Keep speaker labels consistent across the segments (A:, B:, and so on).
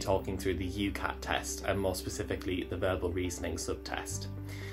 A: talking through the UCAT test, and more specifically the verbal reasoning subtest.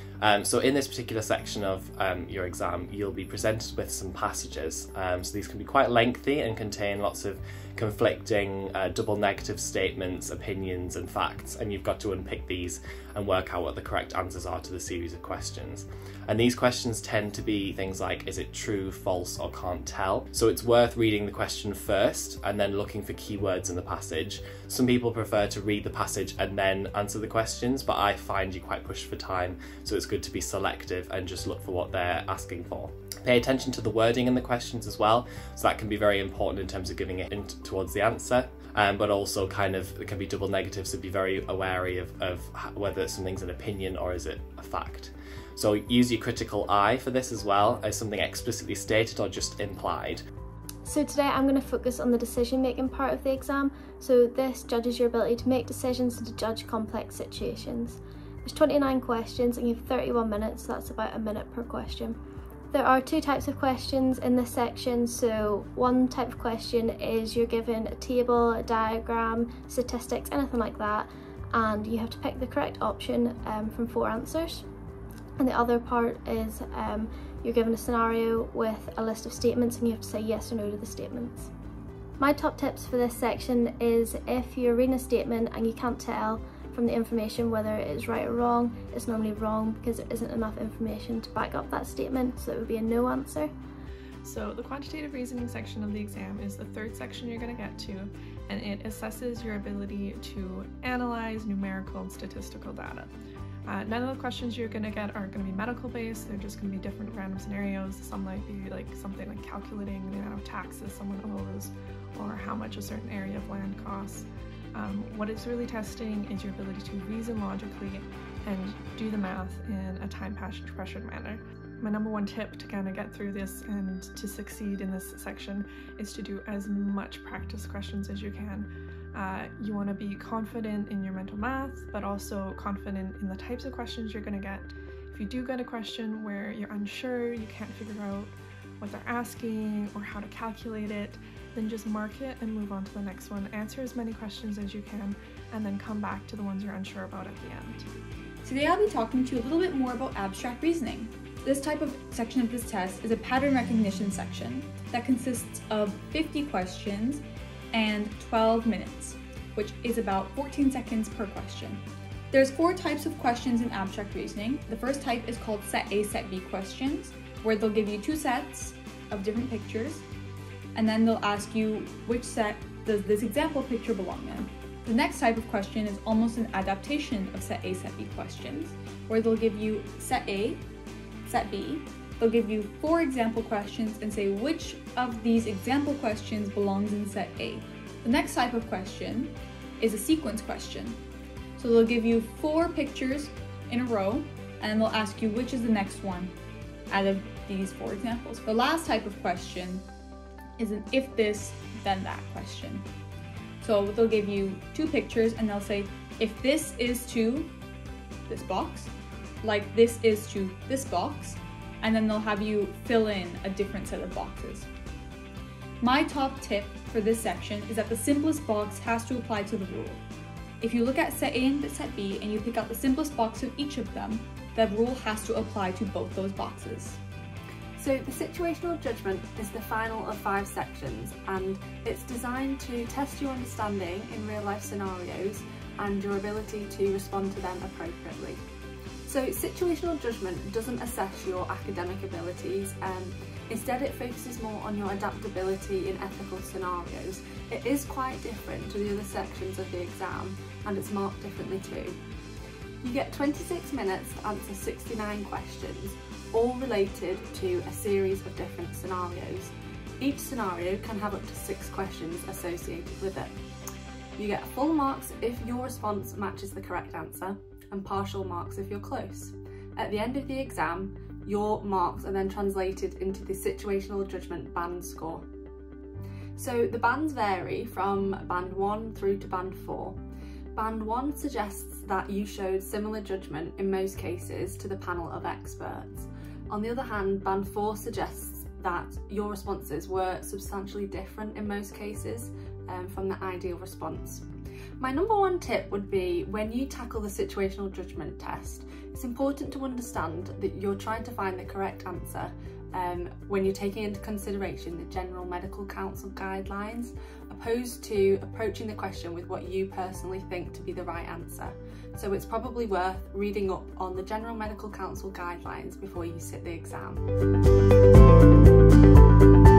A: So in this particular section of your exam, you'll be presented with some passages. So these can be quite lengthy and contain lots of conflicting double negative statements, opinions and facts, and you've got to unpick these and work out what the correct answers are to the series of questions. And these questions tend to be things like, is it true, false or can't tell? So it's worth reading the question first and then looking for keywords in the passage. Some people prefer to read the passage and then answer the questions, but I find you quite pushed for time, so it's good to be selective and just look for what they're asking for. Pay attention to the wording in the questions as well, so that can be very important in terms of giving a hint towards the answer, but also it can be double negative, so be very wary of whether something's an opinion or is it a fact. So use your critical eye for this as well, as something explicitly stated or just implied.
B: So today I'm going to focus on the decision making part of the exam. So this judges your ability to make decisions and to judge complex situations. There's 29 questions and you have 31 minutes, so that's about a minute per question. There are two types of questions in this section. So one type of question is you're given a table, a diagram, statistics, anything like that, and you have to pick the correct option from 4 answers. And the other part is you're given a scenario with a list of statements and you have to say yes or no to the statements. My top tips for this section is if you're reading a statement and you can't tell from the information whether it is right or wrong, it's normally wrong because there isn't enough information to back up that statement, so it would be a no answer.
C: So the quantitative reasoning section of the exam is the third section you're going to get to, and it assesses your ability to analyze numerical and statistical data. None of the questions you're going to get are going to be medical based, they're just going to be different random scenarios. Some might be like something like calculating the amount of taxes someone owes or how much a certain area of land costs. What it's really testing is your ability to reason logically and do the math in a time-pressured manner. My number one tip to kind of get through this and to succeed in this section is to do as much practice questions as you can. You want to be confident in your mental math, but also confident in the types of questions you're going to get. If you do get a question where you're unsure, you can't figure out what they're asking or how to calculate it, then just mark it and move on to the next one. Answer as many questions as you can, and then come back to the ones you're unsure about at the end.
D: Today I'll be talking to you a little bit more about abstract reasoning. This type of section of this test is a pattern recognition section that consists of 50 questions and 12 minutes, which is about 14 seconds per question. There's 4 types of questions in abstract reasoning. The first type is called set A, set B questions, where they'll give you 2 sets of different pictures, and then they'll ask you which set does this example picture belong in. The next type of question is almost an adaptation of set A, set B questions, where they'll give you set A, set B, they'll give you 4 example questions and say which of these example questions belongs in set A. The next type of question is a sequence question. So they'll give you 4 pictures in a row and they'll ask you which is the next one out of these 4 examples. The last type of question is an if this, then that question. So they'll give you 2 pictures and they'll say, if this is to this box, like this is to this box, and then they'll have you fill in a different set of boxes. My top tip for this section is that the simplest box has to apply to the rule. If you look at set A and set B and you pick out the simplest box of each of them, that rule has to apply to both those boxes.
E: So the situational judgment is the final of 5 sections, and it's designed to test your understanding in real life scenarios and your ability to respond to them appropriately. So situational judgment doesn't assess your academic abilities, instead it focuses more on your adaptability in ethical scenarios. It is quite different to the other sections of the exam, and it's marked differently too. You get 26 minutes to answer 69 questions, all related to a series of different scenarios. Each scenario can have up to 6 questions associated with it. You get full marks if your response matches the correct answer, and partial marks if you're close. At the end of the exam, your marks are then translated into the situational judgment band score. So the bands vary from band 1 through to band 4. Band 1 suggests that you showed similar judgment in most cases to the panel of experts. On the other hand, band 4 suggests that your responses were substantially different in most cases from the ideal response. My number one tip would be, when you tackle the situational judgment test, it's important to understand that you're trying to find the correct answer when you're taking into consideration the General Medical Council guidelines, opposed to approaching the question with what you personally think to be the right answer. So it's probably worth reading up on the General Medical Council guidelines before you sit the exam.